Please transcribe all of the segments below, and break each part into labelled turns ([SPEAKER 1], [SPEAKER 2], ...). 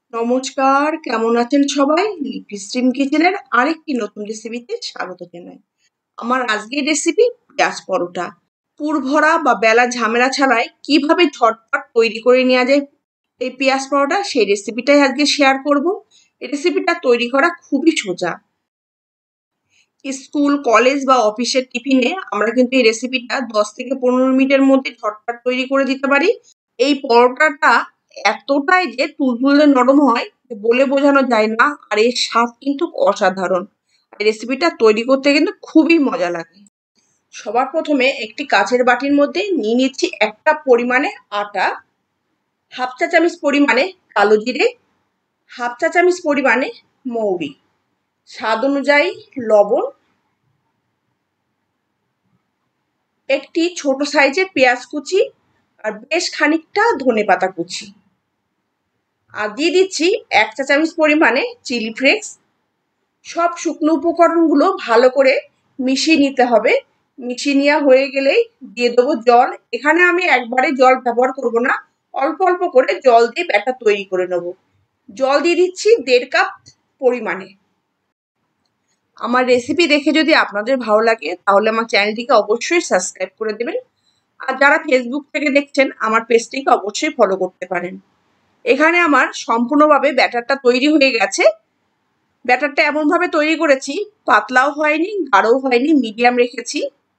[SPEAKER 1] নমস্কার, কেমন আছেন সবাই? লিপি স্ট্রিম কিচেনের আরেকটি নতুন রেসিপিতে স্বাগত জানাই। আমার আজকের রেসিপি পেঁয়াজ পরোটা। পুরভরা বা বেলা ঝামেলা ছাড়াই কিভাবে ঝটপট তৈরি করে নেওয়া যায় এই পেঁয়াজ পরোটা, সেই রেসিপিটাই আজকে শেয়ার করব। এই রেসিপিটা তৈরি করা খুবই সোজা। স্কুল, কলেজ বা অফিসের টিফিনে আমরা কিন্তু এই রেসিপিটা 10 থেকে 15 মিনিটের মধ্যে ঝটপট তৈরি করে দিতে পারি। এই পরোটাটা এতটাই যে তুলতুলে নরম হয় যে বলে বোঝানো যায় না, আর এর স্বাদ কিন্তু অসাধারণ। এই রেসিপিটা তৈরি করতে কিন্তু খুবই মজা লাগে। সবার প্রথমে একটি কাচের বাটির মধ্যে নিয়ে নিচ্ছি 1 কাপ পরিমাণে আটা, হাফ চা চামচ পরিমাণে কালো জিরে, হাফ চা চামচ পরিমাণে মৌরি, স্বাদ অনুযায়ী লবণ, একটি ছোট সাইজের পেঁয়াজ কুচি, আর বেশ খানিকটা ধনেপাতা কুচি। আর দিয়ে দিচ্ছি 1 চা চামচ পরিমাণে চিলি ফ্লেক্স। সব শুকনো উপকরণগুলো ভালো করে মিশিয়ে নিতে হবে। মিশিয়ে নেওয়া হয়ে গেলেই দিয়ে দেবো জল। এখানে আমি একবারে জল ব্যবহার করব না, অল্প অল্প করে জল দিয়ে ব্যাটার তৈরি করে নেব। জল দিয়ে দিচ্ছি 1.5 কাপ পরিমাণে। আমার রেসিপি দেখে যদি আপনাদের ভালো লাগে তাহলে আমার চ্যানেলটিকে অবশ্যই সাবস্ক্রাইব করে দেবেন। আর যারা ফেসবুক থেকে দেখছেন আমার পেজটিকে অবশ্যই ফলো করতে পারেন। এখানে আমার সম্পূর্ণভাবে ব্যাটারটা তৈরি হয়ে গেছে। ব্যাটারটা এমনভাবে তৈরি করেছি, পাতলাও হয়নি, গাঢ়ও হয়নি, মিডিয়াম রেখেছি।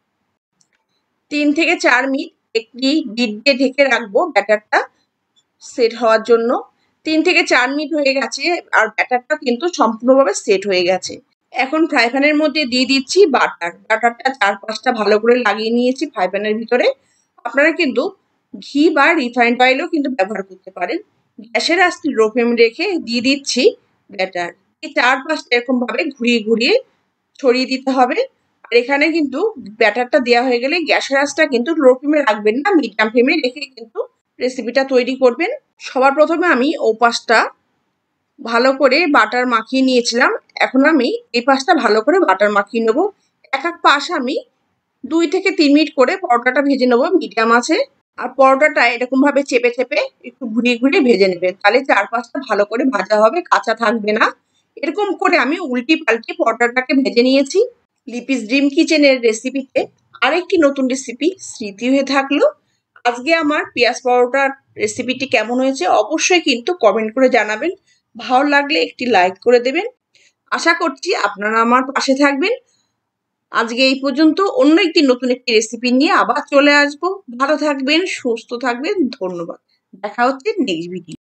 [SPEAKER 1] 3 থেকে 4 মিনিট একটি লিড দিয়ে ঢেকে রাখবো ব্যাটারটা সেট হওয়ার জন্য। 3 থেকে 4 মিনিট হয়ে গেছে আর ব্যাটারটা কিন্তু সম্পূর্ণভাবে সেট হয়ে গেছে। এখন ফ্রাই প্যানের মধ্যে দিয়ে দিচ্ছি বাটার। বাটারটা 4-5টা ভালো করে লাগিয়ে নিয়েছি ফ্রাই প্যানের ভিতরে। আপনারা কিন্তু ঘি বা রিফাইন্ড অয়েলও কিন্তু ব্যবহার করতে পারেন। গ্যাসের আঁচটি লো ফ্লেমে রেখে দিয়ে দিচ্ছি ব্যাটার। এই 4-5টা এরকম ভাবে ঘুরিয়ে ঘুরিয়ে ছড়িয়ে দিতে হবে। আর এখানে কিন্তু ব্যাটারটা দেওয়া হয়ে গেলে গ্যাসের আঁচটা কিন্তু লো ফ্লেমে রাখবেন না, মিডিয়াম ফ্লেমে রেখে কিন্তু রেসিপিটা তৈরি করবেন। সবার প্রথমে আমি ওপাশটা ভালো করে বাটার মাখিয়ে নিয়েছিলাম। এখন আমি এই পাশটা ভালো করে বাটার মাখিয়ে নেবো। এক এক পাশ আমি 2 থেকে 3 মিনিট করে পরোটাটা ভেজে নেবো মিডিয়াম আছে। আর পরোটাটা এরকম ভাবে চেপে চেপে একটু ঘুরিয়ে ঘুরিয়ে ভেজে নেবেন, তাহলে 4-5টা ভালো করে ভাজা হবে, কাঁচা থাকবে না। এরকম করে আমি উল্টি পাল্টি পরোটাটাকে ভেজে নিয়েছি। লিপিস ড্রিম কিচেনের রেসিপিতে আরেকটি নতুন রেসিপি স্মৃতি হয়ে থাকলো। আজকে আমার পেঁয়াজ পরোটার রেসিপিটি কেমন হয়েছে অবশ্যই কিন্তু কমেন্ট করে জানাবেন। ভালো লাগলে একটি লাইক করে দেবেন। আশা করছি আপনারা আমার পাশে থাকবেন। আজকে এই পর্যন্ত। অন্য নতুন একটি রেসিপি নিয়ে আবার চলে আসবো। ভালো থাকবেন, সুস্থ থাকবেন। ধন্যবাদ। দেখা হচ্ছে নেক্সট ভিডিও।